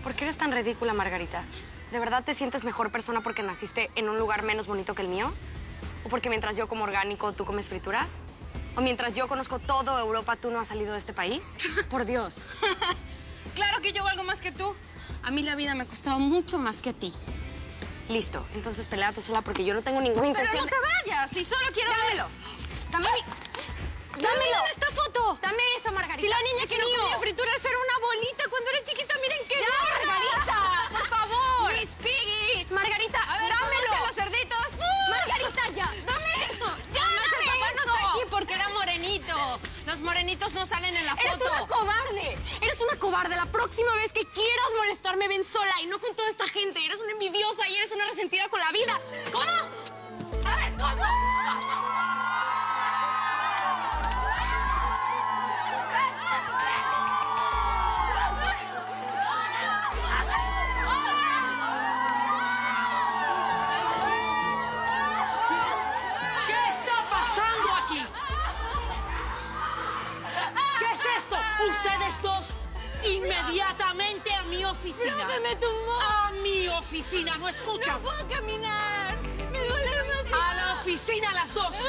¿Por qué eres tan ridícula, Margarita? ¿De verdad te sientes mejor persona porque naciste en un lugar menos bonito que el mío? ¿O porque mientras yo como orgánico, tú comes frituras? ¿O mientras yo conozco toda Europa, tú no has salido de este país? Por Dios. Claro que yo valgo más que tú. A mí la vida me ha costado mucho más que a ti. Listo, entonces pelea tú sola porque yo no tengo ninguna intención. Pero no te vayas, si solo quiero Dámelo. ¡Dámelo! ¡Dámelo esta foto! Dame eso, Margarita. Si la niña que no comía frituras era una bolita cuando era chiquita, miren qué gorda. Margarita, por favor. Miss Piggy. Margarita, A ver, dámelo. a los cerditos. Margarita, ya. Dame esto. Ya, Además, el dame papá eso. no está aquí porque era morenito. Los morenitos no salen en la foto. Eres una cobarde. Eres una cobarde. La próxima vez que quieras molestarme, ven sola y no con toda esta gente. Eres una envidiosa y eres una resentida con la vida. ¿Cómo? A ver, ¿cómo? ¿Qué está pasando aquí? ¿Qué es esto? Ustedes dos, inmediatamente a mi oficina. ¡Profe, me tumbó! A mi oficina, ¿no escuchas? ¡No puedo caminar! ¡Me duele demasiado! A la oficina, las dos.